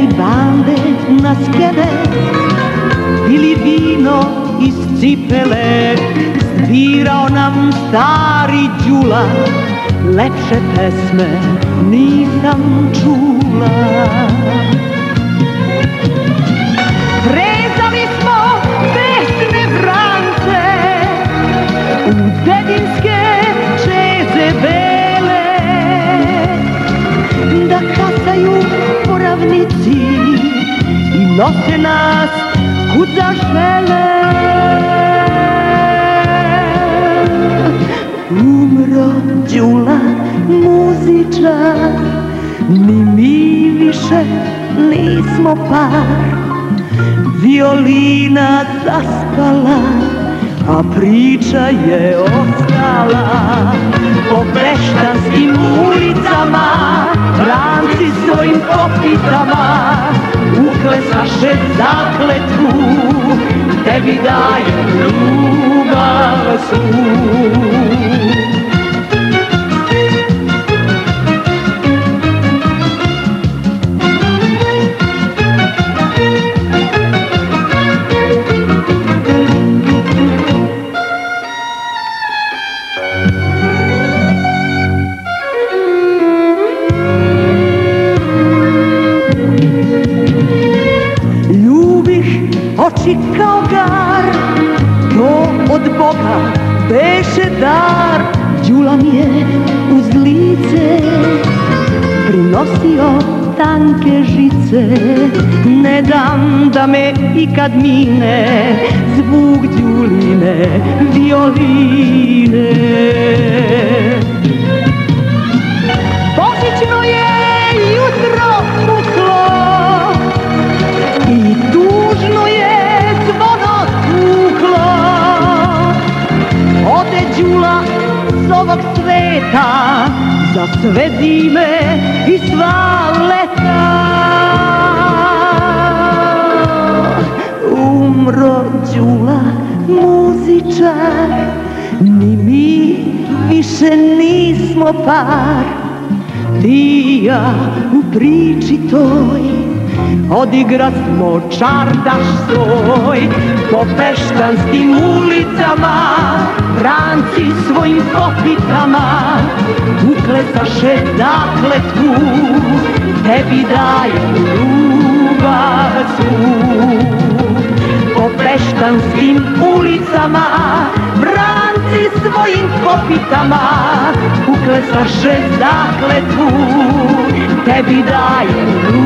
Plesali bande na skene, pili vino iz cipele, svirao nam stari Đula, lepše pesme nisam čula. Prezali smo besne vrance u dedinske čeze bele, da kasaju po ravnici i nose nas kud zažele. Umro Đula muzičar, ni mi više nismo par. Violina zaspala, a priča je ostala. Po peštanskim ulicama Vranci svojim kopitama uklesaše zakletvu, tebi dajem ljubav svu. Oči kao gar, to od Boga beše dar. Đula mi je uz lice prinosio tanke žice, ne dam da me ikad mine zvuk Đuline violine. Božićno je jutro puklo i tužno je zvono tuklo. Ode Đula s ovog sveta za sve zime i sva leta. Umro Đula muzičar, ni mi više nismo par. Ti i ja u priči toj odigrat-smo čardaš svoj. Po peštanskim ulicama Vranci svojim kopitama uklesaše zakletvu, tebi dajem ljubav svu. Po peštanskim ulicama Vranci svojim kopitama uklesaše zakletvu, tebi dajem ljubav